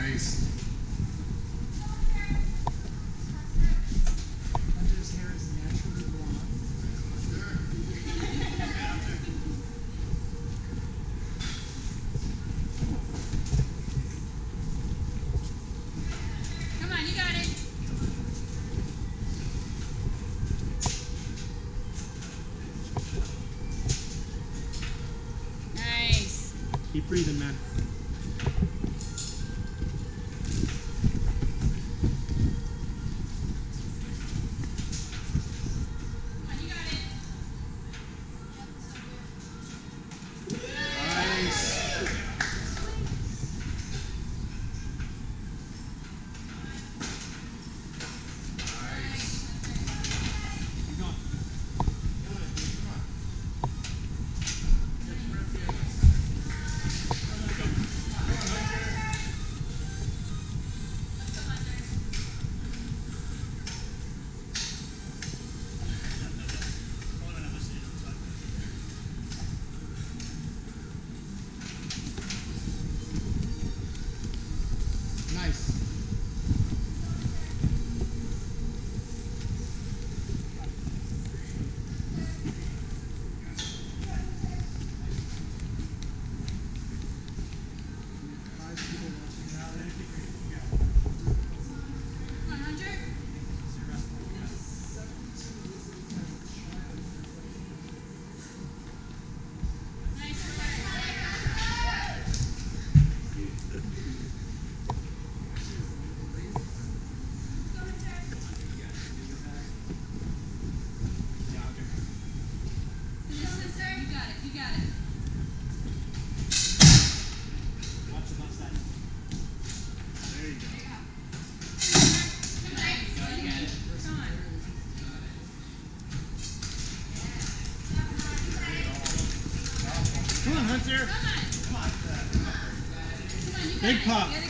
Nice. Hunter's hair is naturally blonde. Come on, you got it. Nice. Keep breathing, man. Nice. Come on, Hunter. Nice work. Finish this, sir. You got it. You got it. Watch the left side. There you go. Come on. Come on, Hunter. Come on. Come on, you got Big it. pop. Get